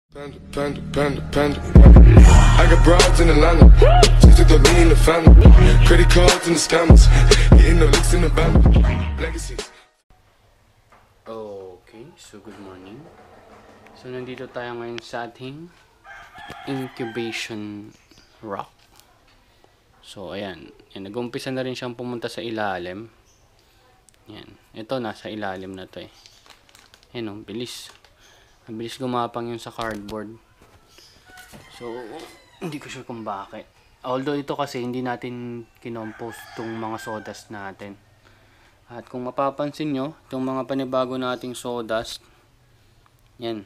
Panda. I got broads in Atlanta, just to me in the family. Credit cards and the scammers, getting the licks in the band. Legacies. Okay, so good morning. So nandito tayo ngayon sa ating incubation rock. So ayan, nag-umpisa na rin siyang pumunta sa ilalim. Yan, ito nasa ilalim na to eh. Ayan o, bilis. Ang bilis gumapang yung sa cardboard. So, hindi ko sure kung bakit. Although ito kasi hindi natin kinompost itong mga sawdust natin. At kung mapapansin nyo, itong mga panibago nating sawdust, yan.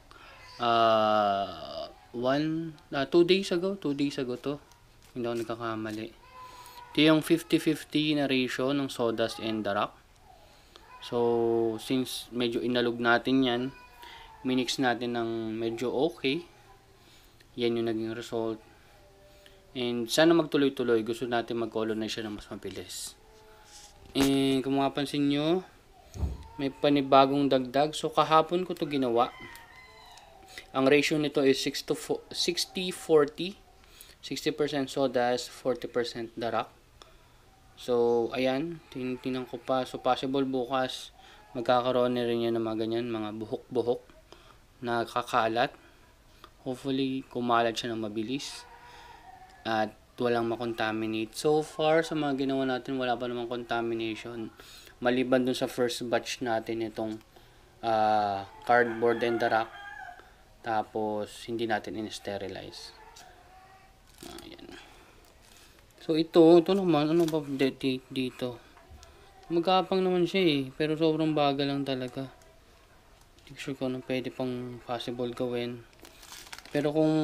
2 days ago to. Hindi ako nagkakamali. Ito yung 50-50 na ratio ng sawdust and the rock. So, since medyo inalog natin yan, minix natin ng medyo okay. Yan yung naging result. And sana magtuloy-tuloy. Gusto natin mag-colonize siya ng mas mabilis. And kung mapapansin nyo, may panibagong dagdag. So kahapon ko to ginawa. Ang ratio nito is 60-40. 60% sawdust, 40% darak. So ayan, tingnan ko pa. So possible bukas magkakaroon na rin yan ng mga ganyan, mga buhok-buhok na kakalat. Hopefully kumalat siya ng mabilis at walang makontaminate. So far sa mga ginawa natin, wala pa namang contamination maliban dun sa first batch natin itong cardboard and darak, tapos hindi natin in-sterilize. Ayan. So ito naman, ano ba dito? Magkapang naman siya eh, pero sobrang bagal lang talaga. Hindi sure ko anong pwede pang possible gawin. Pero kung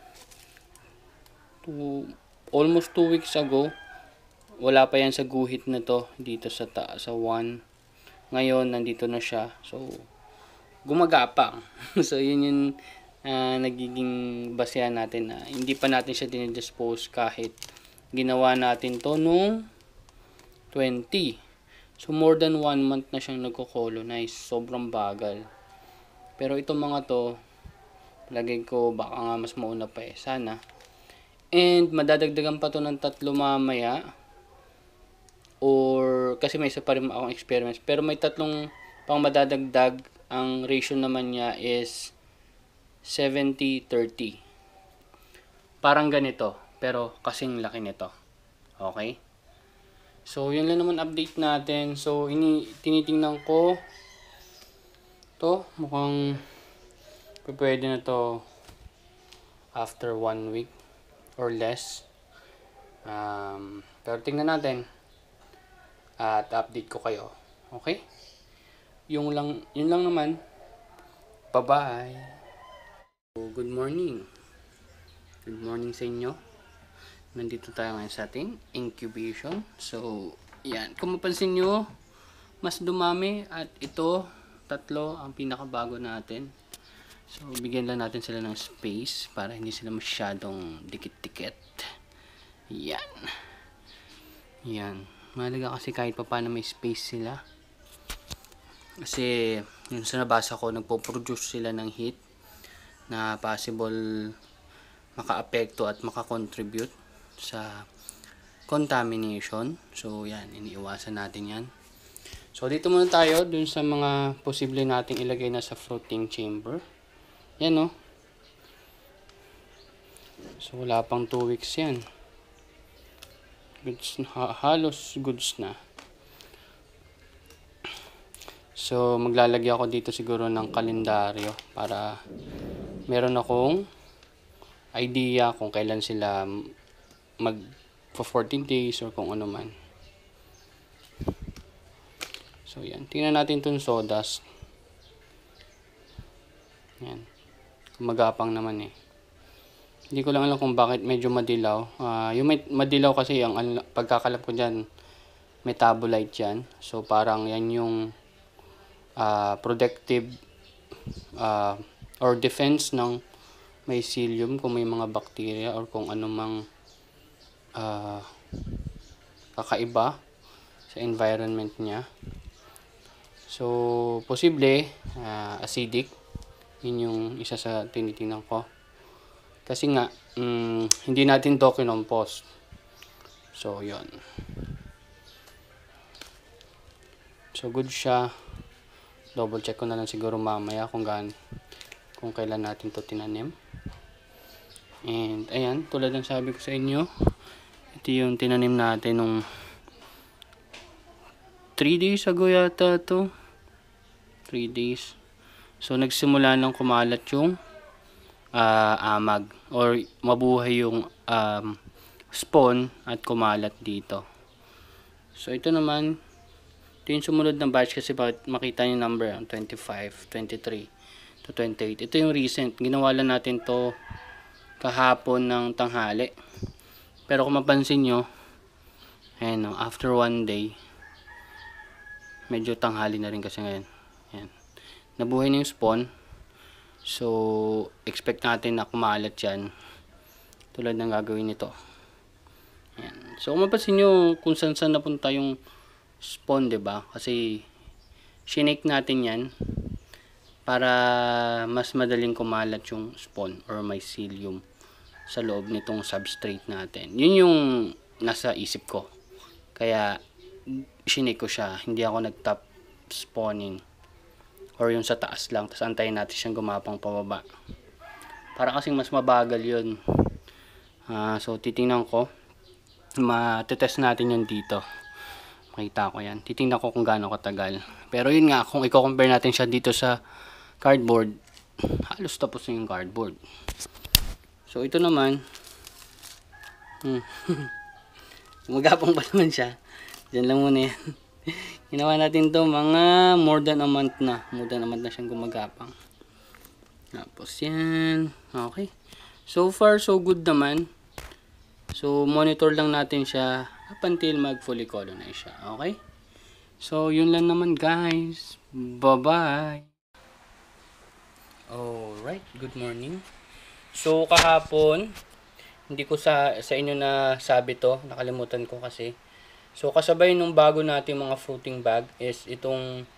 almost 2 weeks ago, wala pa yan sa guhit na to dito sa 1. Ngayon nandito na siya. So gumagapang. So yun yung nagiging basehan natin na hindi pa natin siya dinidispose kahit ginawa natin to nung 20. So more than 1 month na siyang nagko-colonize. Sobrang bagal. Pero itong mga to, lagay ko baka nga mas mauna pa eh. Sana. And madadagdagan pa to ng 3 mamaya. Or kasi may isa pa rin akong experiments. Pero may 3 pang madadagdag. Ang ratio naman niya is 70-30. Parang ganito. Pero kasing laki nito. Okay? So yun lang naman update natin. So tinitingnan ko to, mukhang pwede na to after 1 week or less. Pero tingnan natin at update ko kayo. Okay? Yun lang naman. Bye-bye. So, good morning. Good morning sa inyo. Nandito tayo ngayon sa ating incubation. So, yan. Kung mapansin nyo, mas dumami at ito 3 ang pinakabago natin. So, bigyan lang natin sila ng space para hindi sila masyadong dikit-dikit. Yan. Yan. Mahalaga kasi kahit pa paano may space sila. Kasi, yung sa nabasa ko, nagpo-produce sila ng heat na possible maka-apekto at maka-contribute sa contamination. So, yan. Iniiwasan natin yan. So, dito muna tayo dun sa mga posible nating ilagay na sa fruiting chamber. Yan, no? So, wala pang 2 weeks yan. Goods na, halos goods na. So, maglalagay ako dito siguro ng kalendaryo para meron akong idea kung kailan sila mag for 14 days or kung ano man. So, yan. Tingnan natin itong sawdust. Yan. Magapang naman eh. Hindi ko lang alam kung bakit medyo madilaw. Yung madilaw kasi, ang pagkakalap ko dyan, metabolite yan. So, parang yan yung protective or defense ng mycelium kung may mga bacteria or kung anumang kakaiba sa environment niya. So, posible acidic Yun yung isa sa tinitingnan ko. Kasi nga, hindi natin to kinompos. So, yun. So, good siya. Double check ko na lang siguro mamaya kung kailan natin to tinanim. And, ayan, tulad ng sabi ko sa inyo, ito yung tinanim natin nung 3 days ago yata to. 3 days. So, nagsimula lang kumalat yung amag or mabuhay yung spawn at kumalat dito. So, ito naman, ito yung sumunod ng batch kasi makita yung number 25, 23 to 28. Ito yung recent. Ginawa lang natin to kahapon ng tanghali. Pero kung mapansin nyo, ayan, after 1 day, medyo tanghali na rin kasi ngayon. Ayan. Nabuhay na yung spawn. So, expect natin na kumalat yan. Tulad ng gagawin nito. Ayan. So, kung mapansin nyo kung saan napunta yung spawn, diba? Kasi, shinake natin yan para mas madaling kumalat yung spawn or mycelium sa loob nitong substrate natin. Yun yung nasa isip ko. Kaya, shinake ko siya. Hindi ako nag-top spawning. Or yung sa taas lang. Tapos antayin natin siyang gumapang pababa. Para kasing mas mabagal yun. So, titingnan ko. Matetest natin yun dito. Makita ko yan. Titingnan ko kung gaano katagal. Pero yun nga, kung i-compare natin siya dito sa cardboard, halos tapos na yung cardboard. So, ito naman, magapang pa naman siya. Diyan lang muna yan. Ginawa natin to mga more than a month na. More than a month na siyang gumagapang. Tapos yan. Okay. So far, so good naman. So, monitor lang natin siya up until mag-fully colonize siya. Okay? So, yun lang naman guys. Bye-bye. Alright. Good morning. So, kahapon, hindi ko sa inyo na sabi to. Nakalimutan ko kasi. So, kasabay nung bago natin mga fruiting bag is itong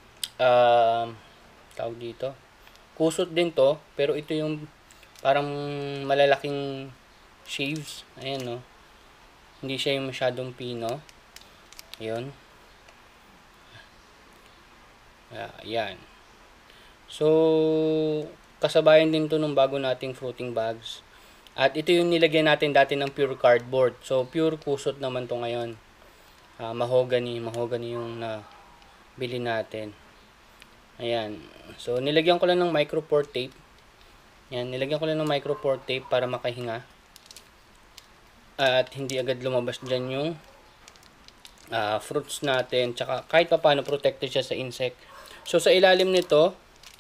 tawag dito. Kusot din to. Pero ito yung parang malalaking sheaves. Ayan, no. Hindi siya yung masyadong pino. Ayun. Ayan. So, kasabayan din to nung bago nating fruiting bags. At ito yung nilagyan natin dati ng pure cardboard. So, pure kusot naman to ngayon. Mahogany yung bili natin. Ayan. So, nilagyan ko lang ng micropore tape. Ayan, nilagyan ko lang ng micropore tape para makahinga. At hindi agad lumabas dyan yung fruits natin. Tsaka kahit pa paano protected siya sa insect. So, sa ilalim nito,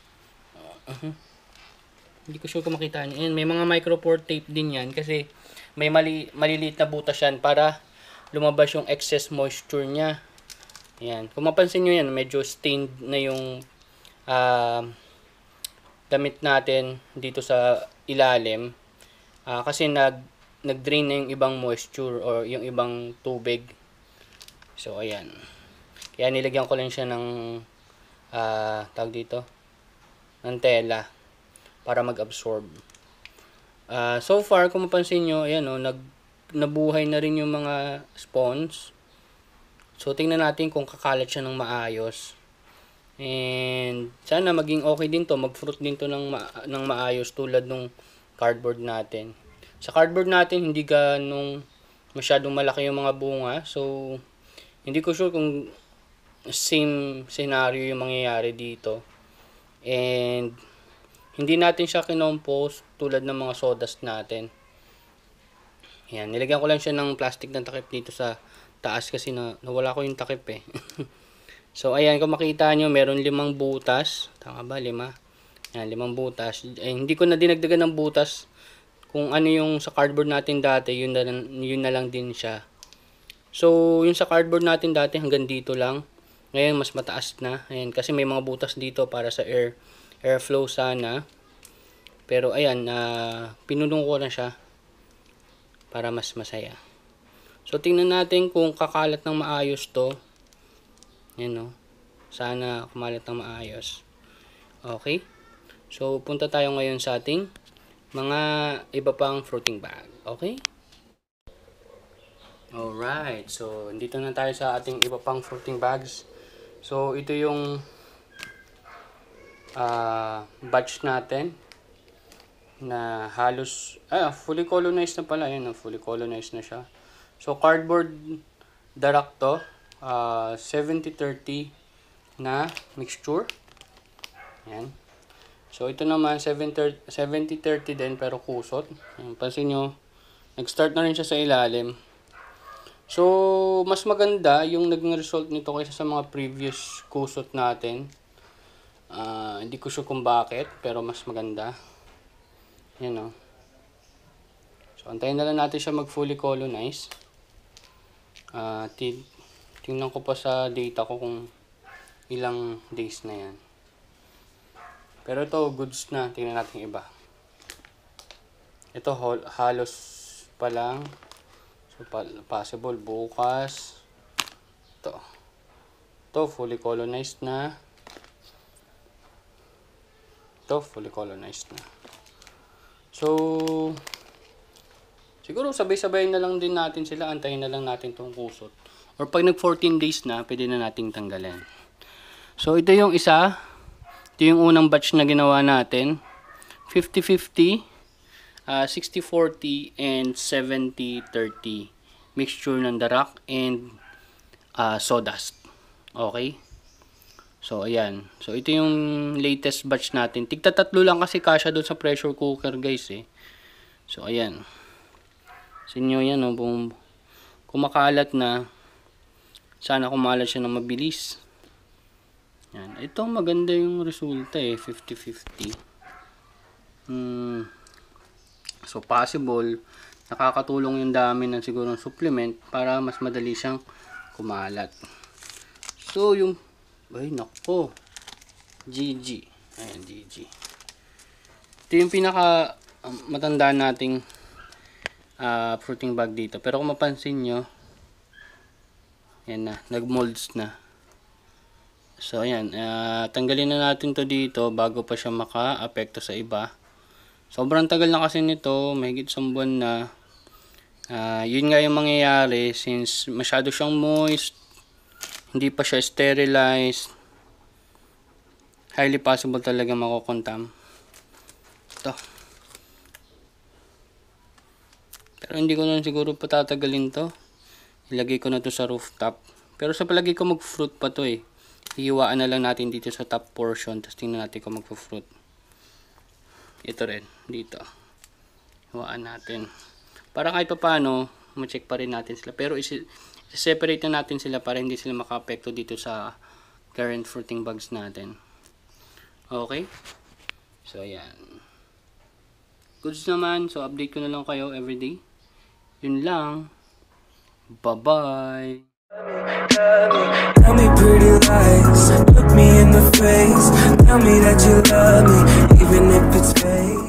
hindi ko sure kung makita niyo. Ayan, may mga micropore tape din yan kasi may maliliit na butas yan para lumabas yung excess moisture niya. Ayan. Kung mapansin nyo yan, medyo stained na yung damit natin dito sa ilalim. Kasi nag-drain na yung ibang moisture or yung ibang tubig. So, ayan. Kaya nilagyan ko lang siya ng tawag dito, ng tela para mag-absorb. So far, kung mapansin nyo, ayan o, nabuhay na rin yung mga spawns. So, tingnan natin kung kakalat siya ng maayos. And, sana maging okay din to. Mag-fruit din to ng maayos tulad nung cardboard natin. Sa cardboard natin, hindi ganong masyadong malaki yung mga bunga. So, hindi ko sure kung same scenario yung mangyayari dito. And, hindi natin siya kinompose tulad ng mga sawdust natin. Ayan, nilagyan ko lang siya ng plastic ng takip dito sa taas kasi nawala ko yung takip eh. So, ayan, kung makita nyo, meron 5 butas. Tama ba? 5. Ayan, 5 butas. Hindi ko na dinagdagan ng butas. Kung ano yung sa cardboard natin dati, yun na lang din siya. So, yung sa cardboard natin dati hanggang dito lang. Ngayon, mas mataas na. Ayan, kasi may mga butas dito para sa airflow sana. Pero, ayan, pinulong ko na siya para mas masaya. So, tingnan natin kung kakalat ng maayos to. Yan, no? Sana kumalat ng maayos. Okay? So, punta tayo ngayon sa ating mga iba pang fruiting bag. Okay? Alright. So, dito na tayo sa ating iba pang fruiting bags. So, ito yung batch natin na halos, fully colonized na pala. Ayan, fully colonized na siya. So, cardboard darak to. 70-30 na mixture. Ayan. So, ito naman 70-30 din pero kusot. Ayan, pansin nyo, nag-start na rin siya sa ilalim. So, mas maganda yung naging result nito kaysa sa mga previous kusot natin. Hindi ko sure kung bakit, pero mas maganda. Yan o. So, antayin na lang natin siya mag-fully colonize. Tingnan ko pa sa data ko kung ilang days na yan. Pero ito, goods na. Tingnan natin iba. Ito, halos pa lang. So, possible bukas. Ito, fully colonized na. Ito, fully colonized na. So, siguro sabay-sabay na lang din natin sila. Antayin na lang natin itong kusot. Or pag nag 14 days na, pwede na nating tanggalin. So, ito yung isa. Ito yung unang batch na ginawa natin. 50-50, 60-40, and 70-30. Mixture ng darak and sawdust. Okay? So, ayan. So, ito yung latest batch natin. Tigta-tatlo lang kasi kasya doon sa pressure cooker, guys, eh. So, ayan. Sa inyo yan, no? Kung makalat na, sana kumalat siya ng mabilis. Yan. Ito maganda yung resulta eh. 50-50. So possible nakakatulong yung dami ng siguro ng supplement para mas madali siyang kumalat. So yung nako. GG. Ayan, GG. Ito yung pinaka matanda nating fruiting bag dito. Pero kung mapansin nyo, yan na, nag-molds na. So, ayan. Tanggalin na natin to dito bago pa siya maka-apekto sa iba. Sobrang tagal na kasi nito. Mahigit isang buwan na. Yun nga yung mangyayari since masyado siyang moist. Hindi pa siya sterilized. Highly possible talaga makukontam. Ito. Pero hindi ko na siguro patatagalin to. Ilagay ko na to sa rooftop. Pero sa palagi ko mag-fruit pa to eh. Hihiwaan na lang natin dito sa top portion. Tapos tingnan natin kung mag-fruit. Ito rin. Dito. Hiwaan natin. Para kahit pa paano, ma-check pa rin natin sila. Pero separate na natin sila para hindi sila maka-apekto dito sa current fruiting bags natin. Okay? So, ayan. Goods naman. So, update ko na lang kayo everyday. Yun lang. Bye-bye. Tell me pretty lies, look me in the face. Tell me that you love me, even if it's fake.